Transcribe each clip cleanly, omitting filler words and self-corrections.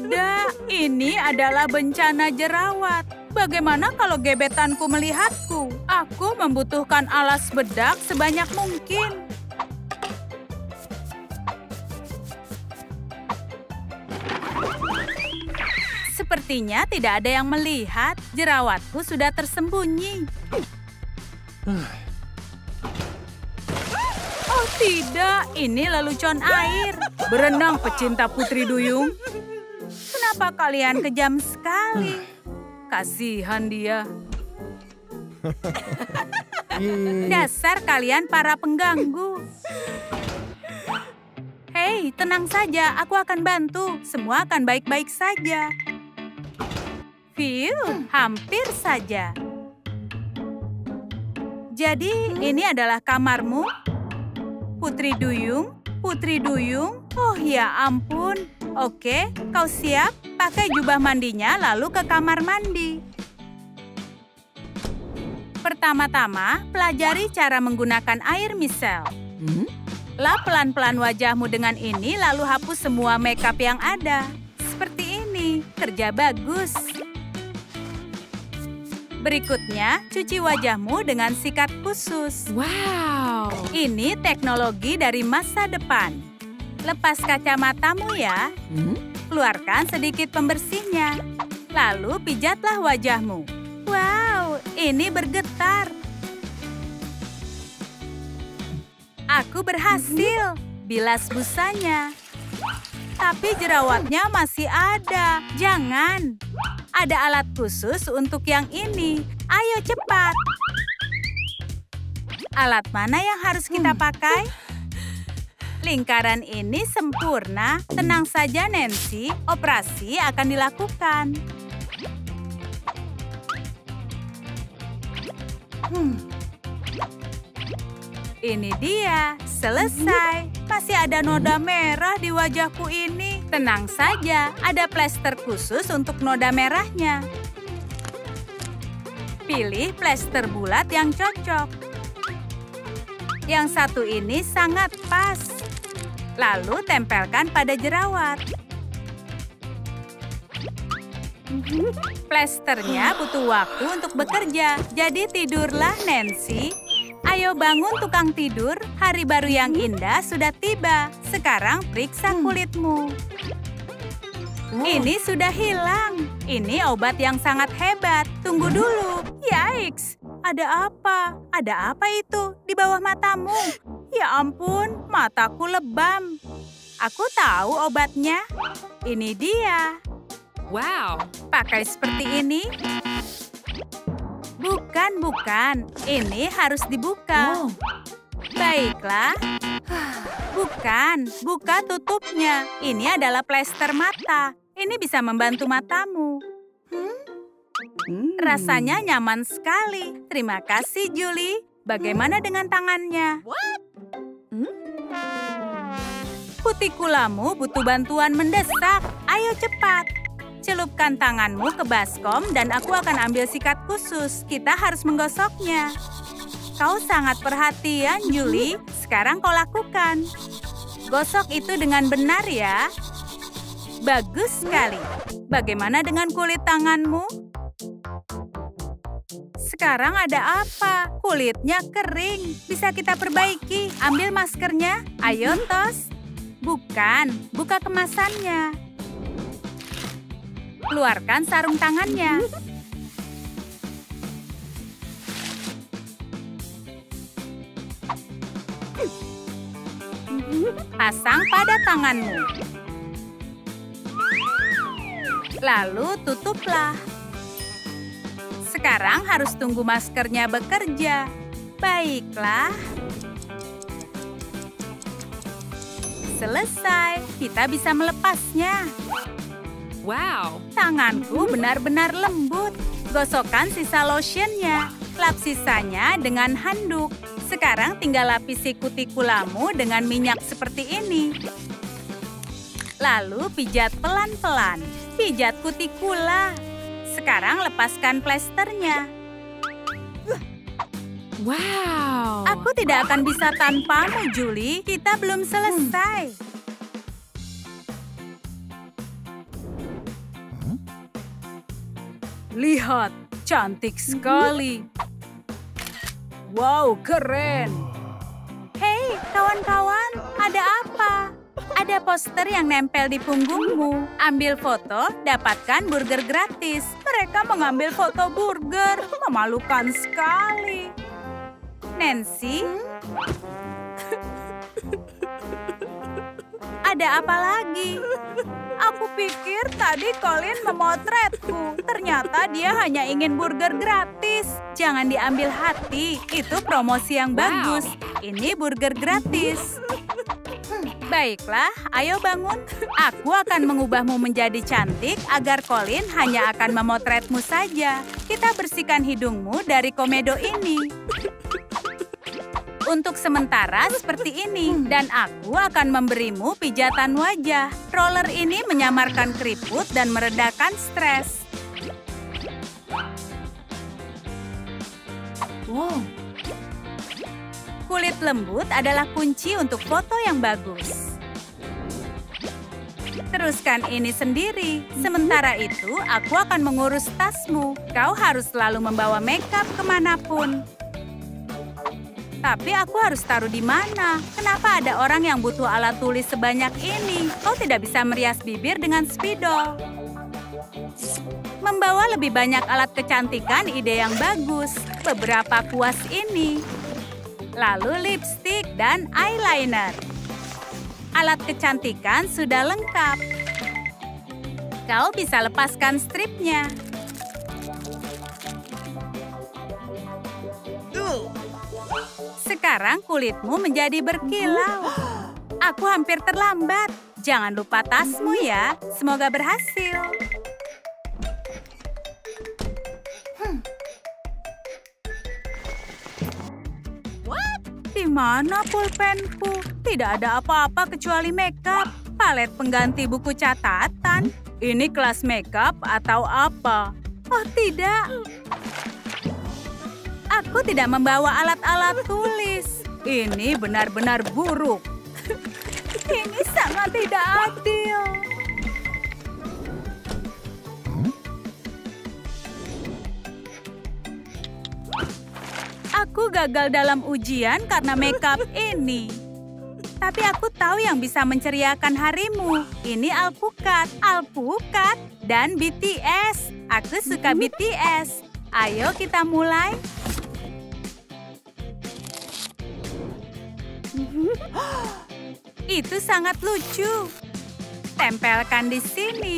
tidak, ini adalah bencana jerawat. Bagaimana kalau gebetanku melihatku? Aku membutuhkan alas bedak sebanyak mungkin. Sepertinya tidak ada yang melihat. Jerawatku sudah tersembunyi. Oh tidak, ini lelucon air. Berenang pecinta Putri Duyung. Kenapa kalian kejam sekali? Kasihan dia. Dasar kalian para pengganggu. Hei, tenang saja, aku akan bantu. Semua akan baik-baik saja. Hampir saja. Jadi, ini adalah kamarmu? Putri Duyung? Putri Duyung? Oh ya ampun. Oke, kau siap? Pakai jubah mandinya lalu ke kamar mandi. Pertama-tama, pelajari cara menggunakan air micellar. Lap pelan-pelan wajahmu dengan ini lalu hapus semua makeup yang ada. Seperti ini, kerja bagus. Berikutnya, cuci wajahmu dengan sikat khusus. Wow! Ini teknologi dari masa depan. Lepas kacamatamu ya. Keluarkan sedikit pembersihnya. Lalu pijatlah wajahmu. Wow, ini bergetar. Aku berhasil. Bilas busanya. Tapi jerawatnya masih ada. Jangan. Ada alat khusus untuk yang ini. Ayo cepat. Alat mana yang harus kita pakai? Lingkaran ini sempurna. Tenang saja, Nancy. Operasi akan dilakukan. Ini dia. Selesai. Masih ada noda merah di wajahku ini. Tenang saja, ada plester khusus untuk noda merahnya. Pilih plester bulat yang cocok. Yang satu ini sangat pas. Lalu tempelkan pada jerawat. Plesternya butuh waktu untuk bekerja. Jadi tidurlah, Nancy. Ayo bangun tukang tidur, hari baru yang indah sudah tiba. Sekarang periksa kulitmu. Ini sudah hilang. Ini obat yang sangat hebat. Tunggu dulu. Yikes, ada apa? Ada apa itu di bawah matamu? Ya ampun, mataku lebam. Aku tahu obatnya. Ini dia. Wow, pakai seperti ini. Bukan, bukan. Ini harus dibuka. Baiklah. Bukan, buka tutupnya. Ini adalah plester mata. Ini bisa membantu matamu. Rasanya nyaman sekali. Terima kasih, Julie. Bagaimana dengan tangannya? Kutikulamu butuh bantuan mendesak. Ayo cepat. Celupkan tanganmu ke baskom dan aku akan ambil sikat khusus. Kita harus menggosoknya. Kau sangat perhatian, Julie. Sekarang kau lakukan. Gosok itu dengan benar ya. Bagus sekali. Bagaimana dengan kulit tanganmu? Sekarang ada apa? Kulitnya kering. Bisa kita perbaiki. Ambil maskernya. Ayo, tos. Bukan, buka kemasannya. Keluarkan sarung tangannya. Pasang pada tanganmu. Lalu tutuplah. Sekarang harus tunggu maskernya bekerja. Baiklah. Selesai. Kita bisa melepasnya. Wow, tanganku benar-benar lembut. Gosokkan sisa lotionnya. Lap sisanya dengan handuk. Sekarang tinggal lapisi kutikulamu dengan minyak seperti ini. Lalu pijat pelan-pelan. Pijat kutikula. Sekarang lepaskan plesternya. Wow. Aku tidak akan bisa tanpamu, Julie. Kita belum selesai. Lihat, cantik sekali. Wow, keren. Hei, kawan-kawan, ada apa? Ada poster yang nempel di punggungmu. Ambil foto, dapatkan burger gratis. Mereka mengambil foto burger. Memalukan sekali. Nancy? Ada apa lagi? Aku pikir tadi Colin memotretku. Ternyata dia hanya ingin burger gratis. Jangan diambil hati, itu promosi yang bagus. Ini burger gratis. Baiklah, ayo bangun. Aku akan mengubahmu menjadi cantik agar Colin hanya akan memotretmu saja. Kita bersihkan hidungmu dari komedo ini. Untuk sementara seperti ini. Dan aku akan memberimu pijatan wajah. Roller ini menyamarkan keriput dan meredakan stres. Wow. Kulit lembut adalah kunci untuk foto yang bagus. Teruskan ini sendiri. Sementara itu, aku akan mengurus tasmu. Kau harus selalu membawa makeup kemanapun. Tapi aku harus taruh di mana? Kenapa ada orang yang butuh alat tulis sebanyak ini? Kau tidak bisa merias bibir dengan spidol. Membawa lebih banyak alat kecantikan ide yang bagus. Beberapa kuas ini. Lalu lipstik dan eyeliner. Alat kecantikan sudah lengkap. Kau bisa lepaskan stripnya. Sekarang kulitmu menjadi berkilau. Aku hampir terlambat. Jangan lupa tasmu ya. Semoga berhasil. Di mana pulpenku? Tidak ada apa-apa kecuali makeup. Palet pengganti buku catatan. Ini kelas makeup atau apa? Oh tidak. Aku tidak membawa alat-alat tulis. Ini benar-benar buruk. Ini sangat tidak adil. Aku gagal dalam ujian karena makeup ini. Tapi aku tahu yang bisa menceriakan harimu. Ini alpukat, dan BTS. Aku suka BTS. Ayo kita mulai. Itu sangat lucu. Tempelkan di sini.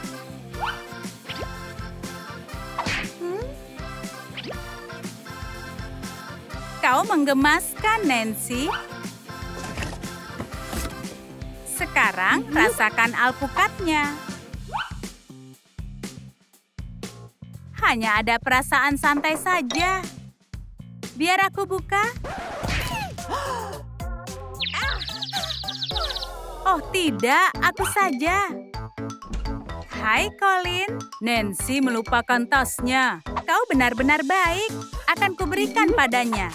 Kau menggemaskan, Nancy. Sekarang rasakan alpukatnya. Hanya ada perasaan santai saja. Biar aku buka. Oh tidak, aku saja. Hai Colin, Nancy melupakan tasnya. Kau benar-benar baik. Akan kuberikan padanya.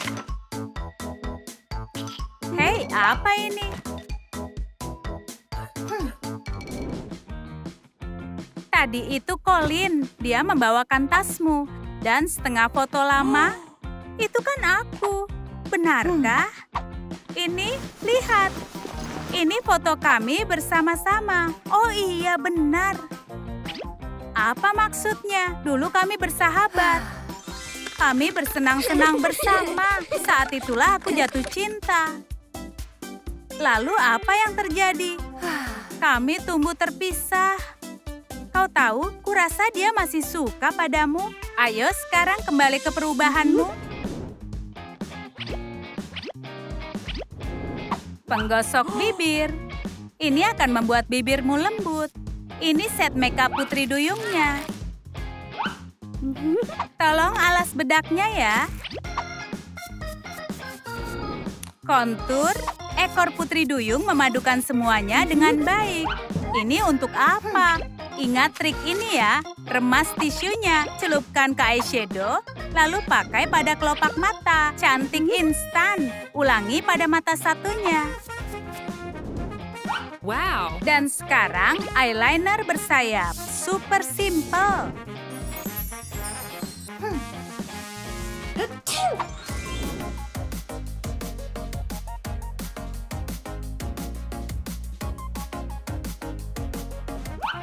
Hei, apa ini? Tadi itu Colin. Dia membawakan tasmu. Dan setengah foto lama, itu kan aku. Benarkah? Ini, lihat. Ini foto kami bersama-sama. Oh iya, benar. Apa maksudnya? Dulu kami bersahabat. Kami bersenang-senang bersama. Saat itulah aku jatuh cinta. Lalu apa yang terjadi? Kami tumbuh terpisah. Kau tahu, kurasa dia masih suka padamu. Ayo sekarang kembali ke perubahanmu. Penggosok bibir. Ini akan membuat bibirmu lembut. Ini set makeup Putri Duyungnya. Tolong alas bedaknya ya. Kontur, ekor Putri Duyung memadukan semuanya dengan baik. Ini untuk apa? Ingat trik ini ya. Remas tisunya, celupkan ke eyeshadow, lalu pakai pada kelopak mata. Cantik instan. Ulangi pada mata satunya. Wow. Dan sekarang eyeliner bersayap. Super simple.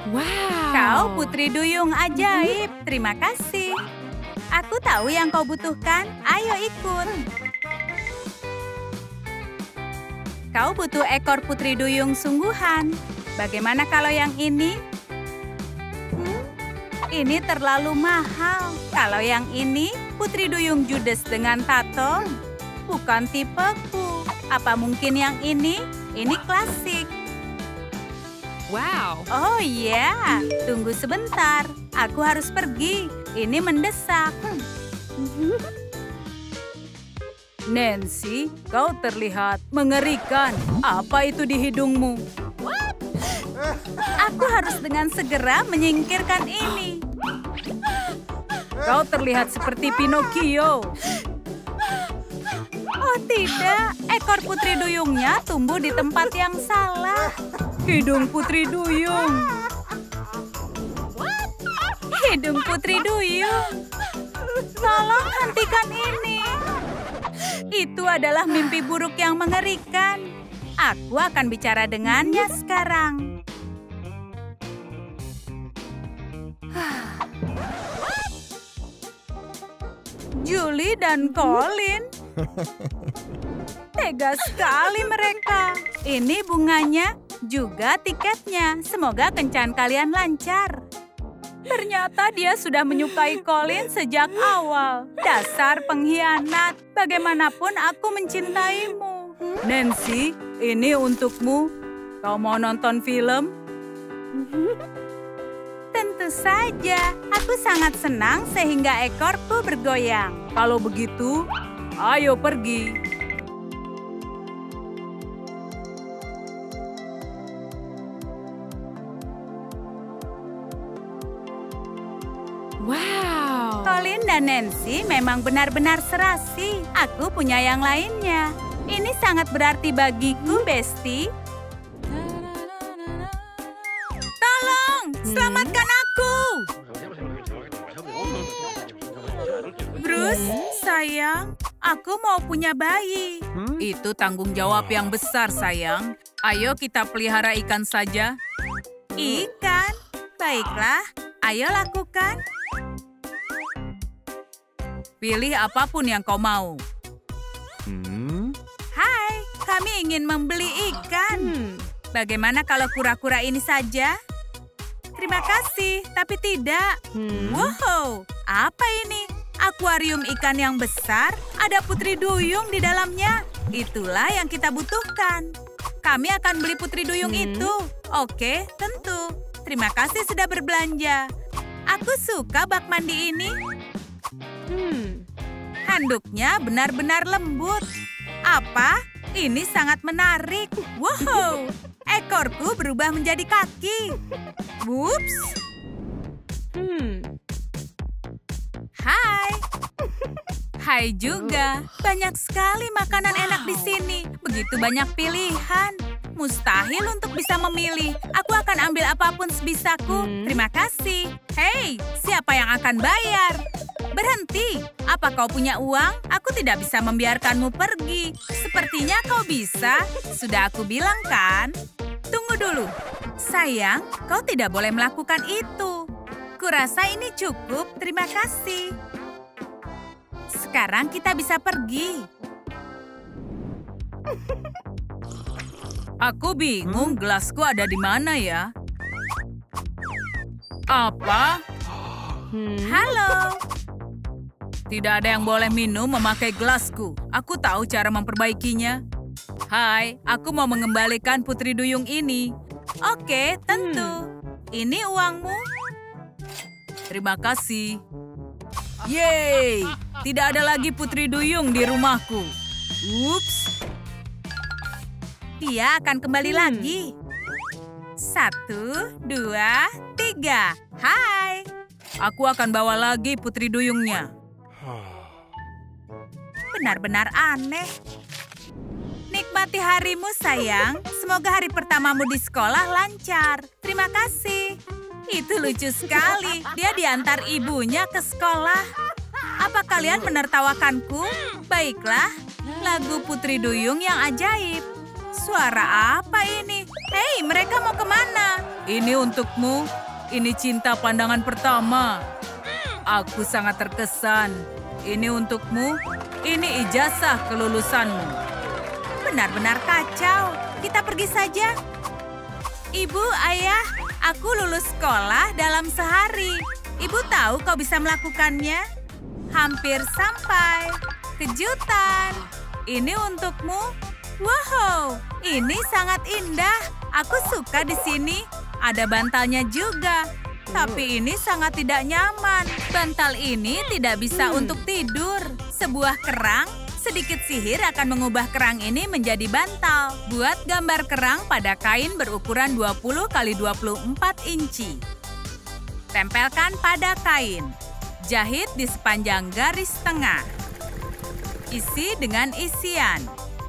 Wow. Kau putri duyung ajaib. Terima kasih. Aku tahu yang kau butuhkan. Ayo ikut. Kau butuh ekor putri duyung sungguhan. Bagaimana kalau yang ini? Ini terlalu mahal. Kalau yang ini, putri duyung judes dengan tato, bukan tipeku. Apa mungkin yang ini? Ini klasik. Wow. Oh iya, tunggu sebentar. Aku harus pergi. Ini mendesak. Nancy, kau terlihat mengerikan. Apa itu di hidungmu? Aku harus dengan segera menyingkirkan ini. Kau terlihat seperti Pinocchio. Oh tidak, ekor putri duyungnya tumbuh di tempat yang salah. Hidung putri duyung. Hidung putri duyung. Tolong hentikan ini. Itu adalah mimpi buruk yang mengerikan. Aku akan bicara dengannya sekarang. Julie dan Colin. Tega sekali mereka. Ini bunganya, juga tiketnya. Semoga kencan kalian lancar. Ternyata dia sudah menyukai Colin sejak awal. Dasar pengkhianat. Bagaimanapun aku mencintaimu. Nancy, ini untukmu. Kau mau nonton film? Tentu saja. Aku sangat senang sehingga ekorku bergoyang. Kalau begitu, ayo pergi. Wow. Colin dan Nancy memang benar-benar serasi. Aku punya yang lainnya. Ini sangat berarti bagiku, Besti. Tolong, selamatkan aku! Bruce, sayang, aku mau punya bayi. Itu tanggung jawab yang besar, sayang. Ayo kita pelihara ikan saja. Ikan? Baiklah, ayo lakukan. Pilih apapun yang kau mau. Hai, kami ingin membeli ikan. Bagaimana kalau kura-kura ini saja? Terima kasih, tapi tidak. Wow, apa ini? Akuarium ikan yang besar, ada putri duyung di dalamnya. Itulah yang kita butuhkan. Kami akan beli putri duyung itu. Oke, tentu. Terima kasih sudah berbelanja. Aku suka bak mandi ini. Handuknya benar-benar lembut. Apa? Ini sangat menarik. Wow, ekorku berubah menjadi kaki. Whoops. Hai. Hai juga. Banyak sekali makanan enak di sini. Begitu banyak pilihan. Mustahil untuk bisa memilih. Aku akan ambil apapun sebisaku. Terima kasih. Hei, siapa yang akan bayar? Berhenti. Apa kau punya uang? Aku tidak bisa membiarkanmu pergi. Sepertinya kau bisa. Sudah aku bilang kan? Tunggu dulu. Sayang, kau tidak boleh melakukan itu. Kurasa ini cukup. Terima kasih. Sekarang kita bisa pergi. Aku bingung gelasku ada di mana ya? Apa? Halo. Tidak ada yang boleh minum memakai gelasku. Aku tahu cara memperbaikinya. Hai, aku mau mengembalikan putri duyung ini. Oke, tentu. Ini uangmu. Terima kasih. Yeay, tidak ada lagi putri duyung di rumahku. Ups. Dia akan kembali lagi. 1, 2, 3. Hai. Aku akan bawa lagi putri duyungnya. Benar-benar aneh. Nikmati harimu, sayang. Semoga hari pertamamu di sekolah lancar. Terima kasih. Itu lucu sekali. Dia diantar ibunya ke sekolah. Apa kalian menertawakanku? Baiklah, lagu Putri Duyung yang ajaib. Suara apa ini? Hei, Hei, mereka mau kemana? Ini untukmu. Ini cinta pandangan pertama. Aku sangat terkesan. Ini untukmu. Ini ijazah kelulusanmu. Benar-benar kacau. Kita pergi saja. Ibu, ayah, aku lulus sekolah dalam sehari. Ibu tahu kau bisa melakukannya? Hampir sampai. Kejutan. Ini untukmu. Wow, ini sangat indah. Aku suka di sini. Ada bantalnya juga. Tapi ini sangat tidak nyaman. Bantal ini tidak bisa untuk tidur. Sebuah kerang, sedikit sihir akan mengubah kerang ini menjadi bantal. Buat gambar kerang pada kain berukuran 20 x 24 inci. Tempelkan pada kain. Jahit di sepanjang garis tengah. Isi dengan isian.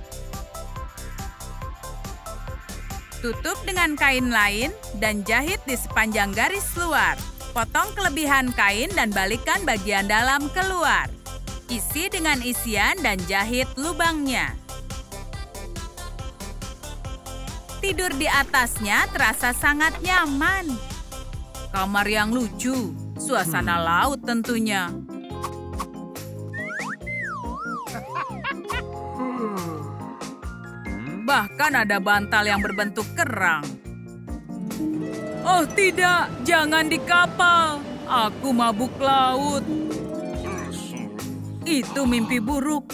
Tutup dengan kain lain dan jahit di sepanjang garis luar. Potong kelebihan kain dan balikkan bagian dalam keluar. Isi dengan isian dan jahit lubangnya. Tidur di atasnya terasa sangat nyaman. Kamar yang lucu, suasana laut tentunya. Bahkan ada bantal yang berbentuk kerang. Oh tidak, jangan di kapal. Aku mabuk laut. Itu mimpi buruk.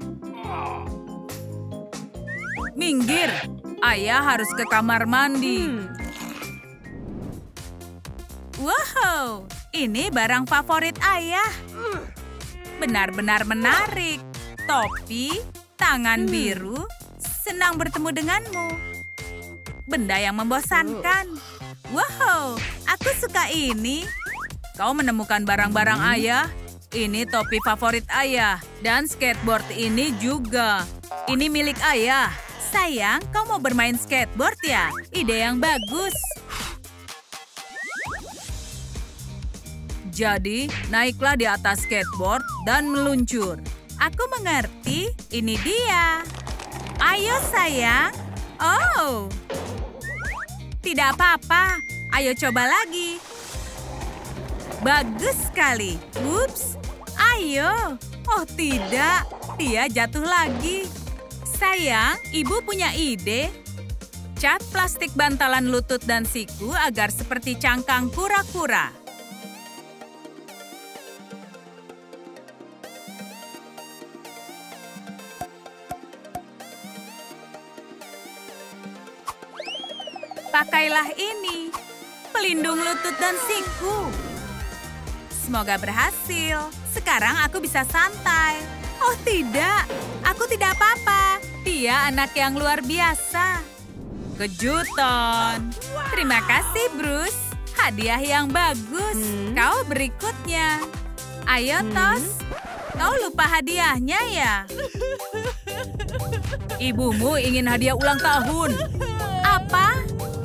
Minggir, ayah harus ke kamar mandi. Wow, ini barang favorit ayah. Benar-benar menarik. Topi, tangan biru. Senang bertemu denganmu. Benda yang membosankan. Wow, aku suka ini. Kau menemukan barang-barang ayah. Ini topi favorit ayah. Dan skateboard ini juga. Ini milik ayah. Sayang, kau mau bermain skateboard ya? Ide yang bagus. Jadi, naiklah di atas skateboard dan meluncur. Aku mengerti. Ini dia. Ayo sayang. Oh. Tidak apa-apa. Ayo coba lagi. Bagus sekali. Ups. Ayo. Oh tidak. Dia jatuh lagi. Sayang, ibu punya ide. Cat plastik bantalan lutut dan siku agar seperti cangkang kura-kura. Pakailah ini, pelindung lutut dan siku. Semoga berhasil. Sekarang aku bisa santai. Oh tidak, aku tidak apa-apa. Dia anak yang luar biasa. Kejutan. Terima kasih, Bruce. Hadiah yang bagus. Kau berikutnya. Ayo, Tos. Kau lupa hadiahnya ya? Ibumu ingin hadiah ulang tahun. Apa?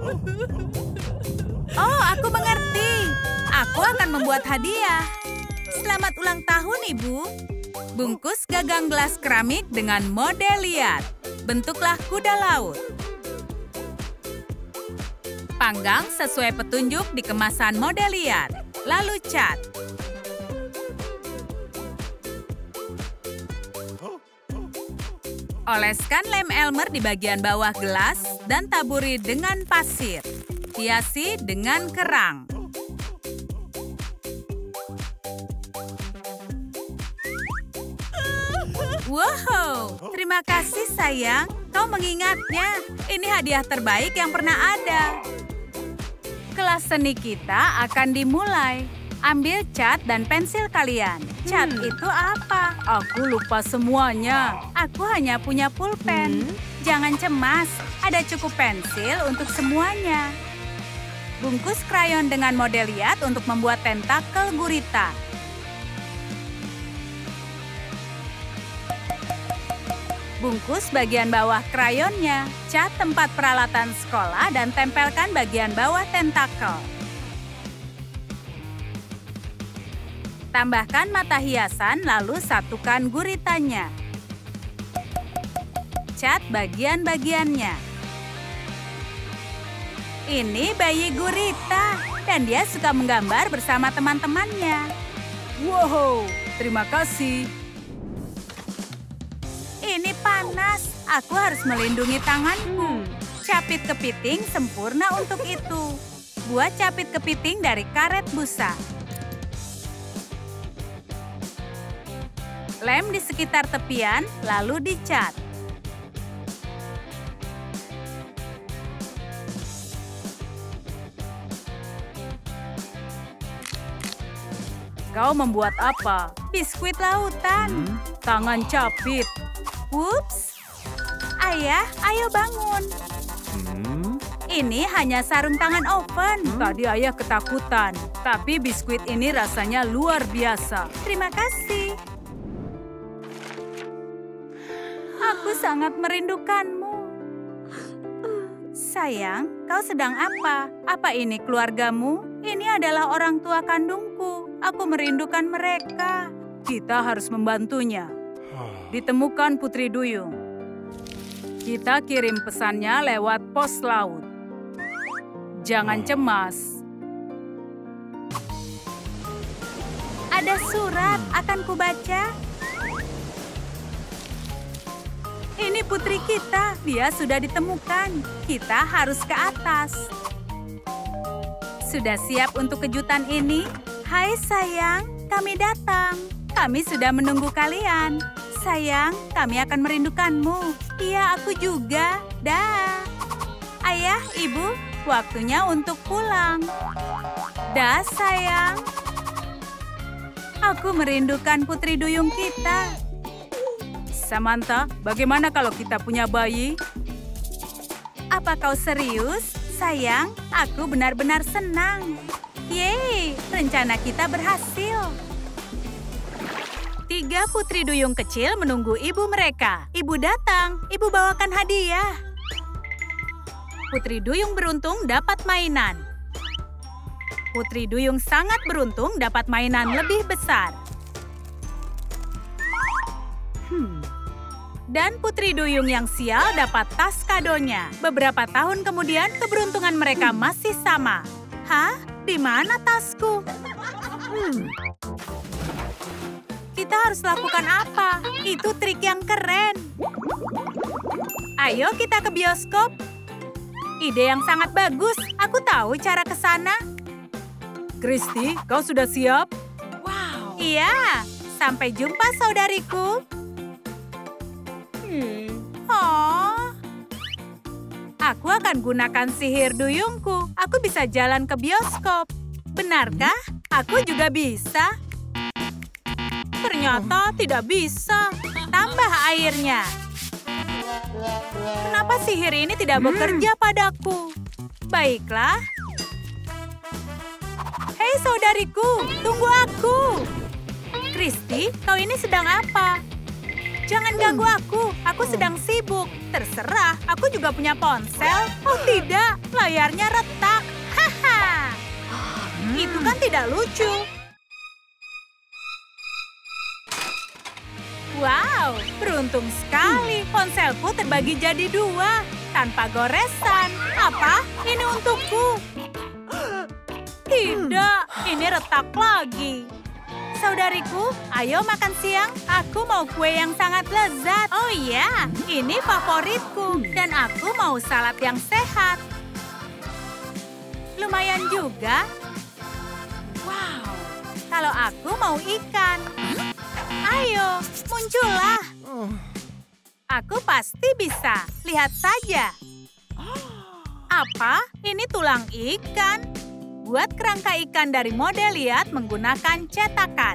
Oh, aku mengerti. Aku akan membuat hadiah. Selamat ulang tahun, Ibu. Bungkus gagang gelas keramik dengan model liat. Bentuklah kuda laut. Panggang sesuai petunjuk di kemasan model liat. Lalu cat. Oleskan lem Elmer di bagian bawah gelas dan taburi dengan pasir. Hiasi dengan kerang. Wow, terima kasih sayang. Kau mengingatnya. Ini hadiah terbaik yang pernah ada. Kelas seni kita akan dimulai. Ambil cat dan pensil kalian. Cat itu apa? Aku lupa semuanya. Aku hanya punya pulpen. Jangan cemas, ada cukup pensil untuk semuanya. Bungkus krayon dengan model liat untuk membuat tentakel gurita. Bungkus bagian bawah krayonnya. Cat tempat peralatan sekolah dan tempelkan bagian bawah tentakel. Tambahkan mata hiasan lalu satukan guritanya. Cat bagian-bagiannya. Ini bayi gurita, dan dia suka menggambar bersama teman-temannya. Wow, terima kasih. Ini panas, aku harus melindungi tanganku. Capit kepiting sempurna untuk itu. Buat capit kepiting dari karet busa. Lem di sekitar tepian, lalu dicat. Kau membuat apa? Biskuit lautan. Tangan capit. Ups. Ayah, ayo bangun. Ini hanya sarung tangan oven. Tadi ayah ketakutan, tapi biskuit ini rasanya luar biasa. Terima kasih. Aku sangat merindukanmu. Sayang, kau sedang apa? Apa ini keluargamu? Ini adalah orang tua kandungku. Aku merindukan mereka. Kita harus membantunya. Ditemukan Putri Duyung. Kita kirim pesannya lewat pos laut. Jangan cemas. Ada surat, akan kubaca. Ini putri kita, dia sudah ditemukan. Kita harus ke atas. Sudah siap untuk kejutan ini? Hai sayang, kami datang. Kami sudah menunggu kalian. Sayang, kami akan merindukanmu. Iya, aku juga. Dah. Ayah, ibu, waktunya untuk pulang. Dah, sayang. Aku merindukan Putri Duyung kita. Samantha, bagaimana kalau kita punya bayi? Apa kau serius? Sayang, aku benar-benar senang. Yeay, rencana kita berhasil. 3 putri duyung kecil menunggu ibu mereka. Ibu datang, ibu bawakan hadiah. Putri duyung beruntung dapat mainan. Putri duyung sangat beruntung dapat mainan lebih besar. Dan putri duyung yang sial dapat tas kadonya. Beberapa tahun kemudian, keberuntungan mereka masih sama. Hah? Di mana tasku? Kita harus lakukan apa? Itu trik yang keren. Ayo kita ke bioskop. Ide yang sangat bagus. Aku tahu cara ke sana. Kristi, kau sudah siap? Wow. Iya. Sampai jumpa, saudariku. Oh. Aku akan gunakan sihir duyungku. Aku bisa jalan ke bioskop. Benarkah? Aku juga bisa. Ternyata tidak bisa. Tambah airnya. Kenapa sihir ini tidak bekerja padaku? Baiklah. Hei saudariku, tunggu aku. Kristi, kau ini sedang apa? Jangan ganggu aku sedang sibuk. Terserah, aku juga punya ponsel. Oh tidak, layarnya retak. Haha. Itu kan tidak lucu. Wow, beruntung sekali. Ponselku terbagi jadi 2, tanpa goresan. Apa? Ini untukku. Tidak, ini retak lagi. Saudariku, ayo makan siang. Aku mau kue yang sangat lezat. Oh iya, ini favoritku. Dan aku mau salad yang sehat. Lumayan juga. Wow, kalau aku mau ikan. Ayo, muncullah. Aku pasti bisa. Lihat saja. Apa? Ini tulang ikan. Buat kerangka ikan dari model liat menggunakan cetakan.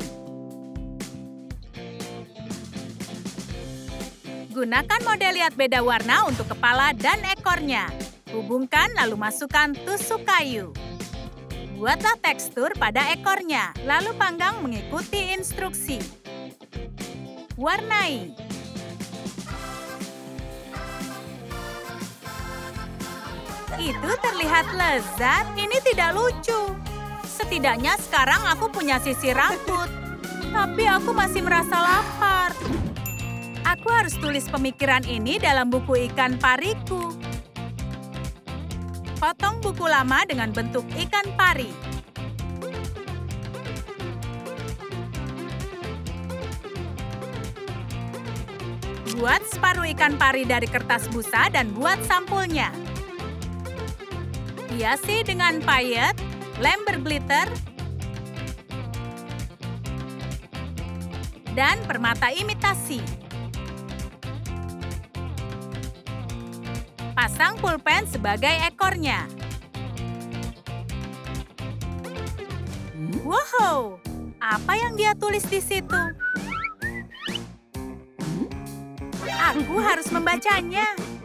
Gunakan model liat beda warna untuk kepala dan ekornya. Hubungkan lalu masukkan tusuk kayu. Buatlah tekstur pada ekornya, lalu panggang mengikuti instruksi. Warnai. Itu terlihat lezat, ini tidak lucu. Setidaknya sekarang aku punya sisir rambut. Tapi aku masih merasa lapar. Aku harus tulis pemikiran ini dalam buku ikan pariku. Potong buku lama dengan bentuk ikan pari. Buat separuh ikan pari dari kertas busa dan buat sampulnya. Hiasi dengan payet, lem berglitter, dan permata imitasi. Pasang pulpen sebagai ekornya. Wow, apa yang dia tulis di situ? Aku harus membacanya.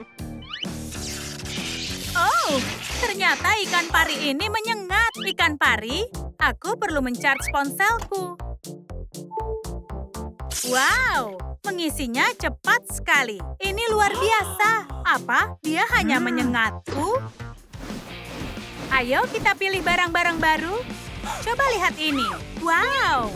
Oh, ternyata ikan pari ini menyengat. Ikan pari, aku perlu mencharge ponselku. Wow, mengisinya cepat sekali. Ini luar biasa. Apa? Dia hanya menyengatku? Ayo kita pilih barang-barang baru. Coba lihat ini. Wow.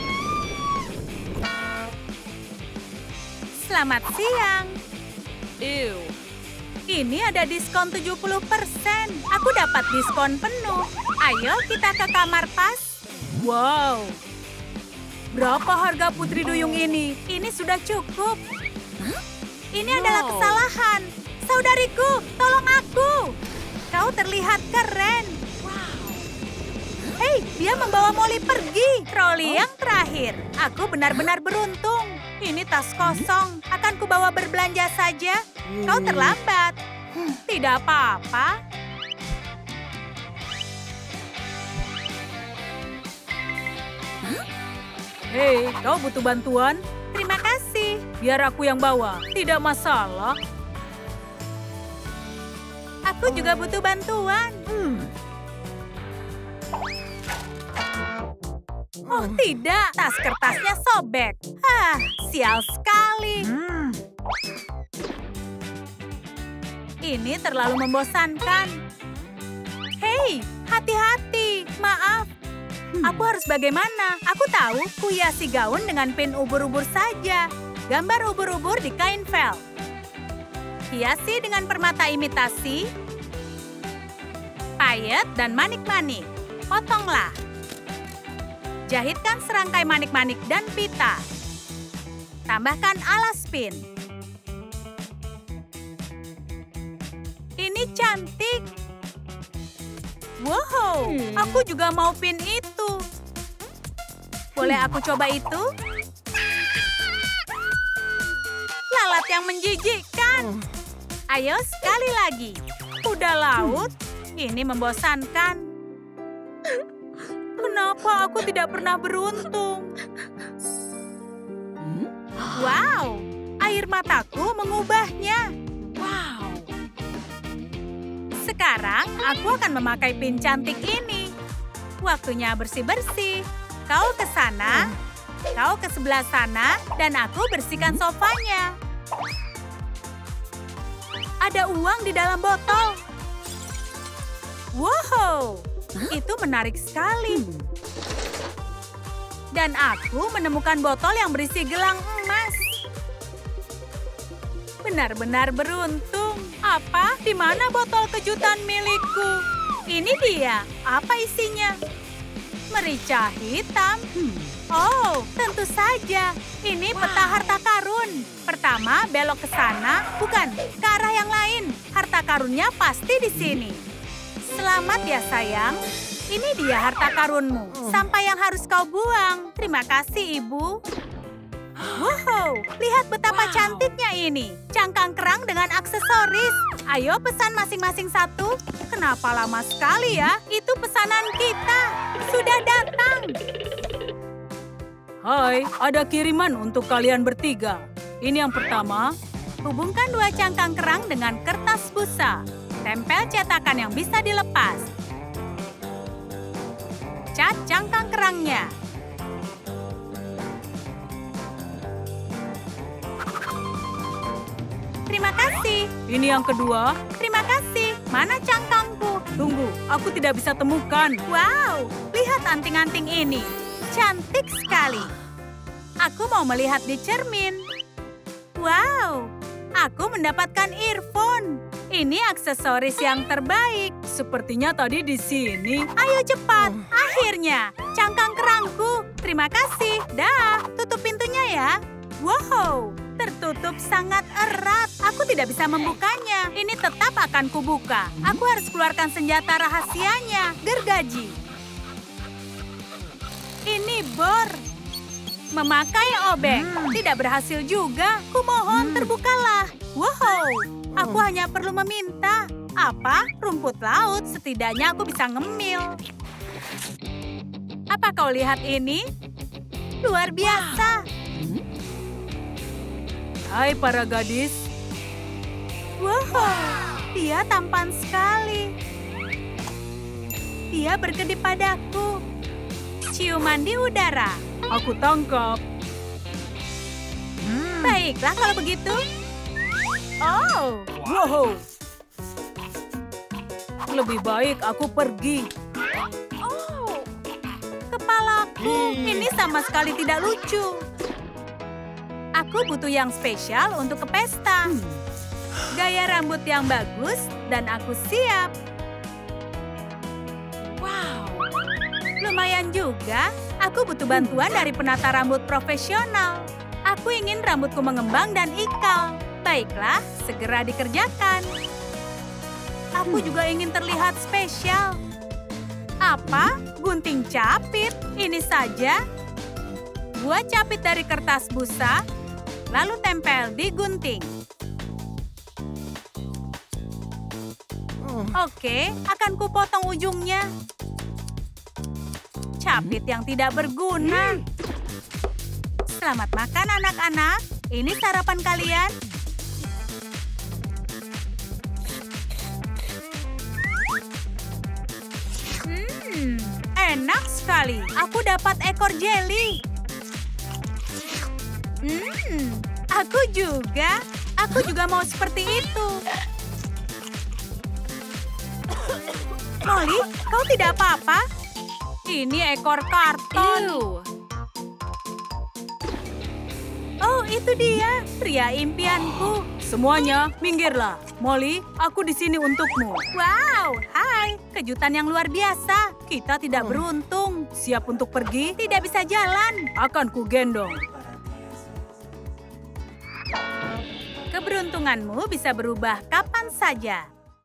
Selamat siang. Ew. Ini ada diskon 70%. Aku dapat diskon penuh. Ayo kita ke kamar pas. Wow. Berapa harga putri duyung ini? Ini sudah cukup. Ini adalah kesalahan. Saudariku, tolong aku. Kau terlihat keren. Hei, dia membawa Molly pergi. Troli yang terakhir. Aku benar-benar beruntung. Ini tas kosong. Akan kubawa berbelanja saja. Kau terlambat. Tidak apa-apa. Hei, kau butuh bantuan? Terima kasih. Biar aku yang bawa. Tidak masalah. Aku juga butuh bantuan. Oh tidak, tas kertasnya sobek. Sial sekali. Ini terlalu membosankan. Hei, hati-hati. Maaf. Aku harus bagaimana? Aku tahu, ku hiasi gaun dengan pin ubur-ubur saja. Gambar ubur-ubur di kain vel. Hiasi dengan permata imitasi, payet dan manik-manik. Potonglah. Jahitkan serangkai manik-manik dan pita. Tambahkan alas pin. Ini cantik. Wow, aku juga mau pin itu. Boleh aku coba itu? Lalat yang menjijikkan. Ayo sekali lagi. Kuda laut, ini membosankan. Kenapa aku tidak pernah beruntung? Wow, air mataku mengubahnya. Wow. Sekarang aku akan memakai pin cantik ini. Waktunya bersih-bersih. Kau ke sana, kau ke sebelah sana, dan aku bersihkan sofanya. Ada uang di dalam botol. Wow, itu menarik sekali. Dan aku menemukan botol yang berisi gelang emas. Benar-benar beruntung. Apa? Di mana botol kejutan milikku? Ini dia. Apa isinya? Merica hitam. Oh, tentu saja. Ini peta harta karun. Pertama, belok ke sana. Bukan, ke arah yang lain. Harta karunnya pasti di sini. Selamat ya, sayang. Ini dia harta karunmu. Sampah yang harus kau buang. Terima kasih, Ibu. Wow, lihat betapa cantiknya ini. Cangkang kerang dengan aksesoris. Ayo pesan masing-masing satu. Kenapa lama sekali ya? Itu pesanan kita. Sudah datang. Hai, ada kiriman untuk kalian bertiga. Ini yang pertama. Hubungkan 2 cangkang kerang dengan kertas busa. Tempel cetakan yang bisa dilepas. Cat cangkang kerangnya. Terima kasih. Ini yang kedua. Terima kasih. Mana cangkangku? Tunggu, aku tidak bisa temukan. Wow, lihat anting-anting ini. Cantik sekali. Aku mau melihat di cermin. Wow, Aku mendapatkan earphone. Ini aksesoris yang terbaik. Sepertinya tadi di sini. Ayo cepat, akhirnya. Cangkang kerangku. Terima kasih. Dah, tutup pintunya ya. Wow, tertutup sangat erat. Aku tidak bisa membukanya. Ini tetap akan kubuka. Aku harus keluarkan senjata rahasianya. Gergaji. Ini bor. Memakai obeng. Tidak berhasil juga. Kumohon terbukalah. Wow, aku hanya perlu meminta. Apa? Rumput laut. Setidaknya aku bisa ngemil. Apa kau lihat ini? Luar biasa. Hai para gadis. Wow, dia tampan sekali. Dia berkedip padaku. Ciuman di udara. Aku tangkap. Baiklah kalau begitu. Oh, Wow. Lebih baik aku pergi. kepalaku. Ini sama sekali tidak lucu. Aku butuh yang spesial untuk ke pesta. Gaya rambut yang bagus dan aku siap. Wow, lumayan juga. Aku butuh bantuan dari penata rambut profesional. Aku ingin rambutku mengembang dan ikal. Baiklah, segera dikerjakan. Aku juga ingin terlihat spesial. Apa? Gunting capit? Ini saja. Buat capit dari kertas busa, lalu tempel di gunting. Oke, akan kupotong ujungnya. Capit yang tidak berguna. Selamat makan anak-anak. Ini sarapan kalian. Enak sekali. Aku dapat ekor jeli. Aku juga. Aku juga mau seperti itu. Molly, kau tidak apa-apa? Ini ekor karton. Oh, itu dia. Pria impianku. Semuanya, minggirlah. Molly, aku di sini untukmu. Wow, hai. Kejutan yang luar biasa. Kita tidak beruntung. Siap untuk pergi? Tidak bisa jalan. Akan kugendong. Keberuntunganmu bisa berubah kapan saja.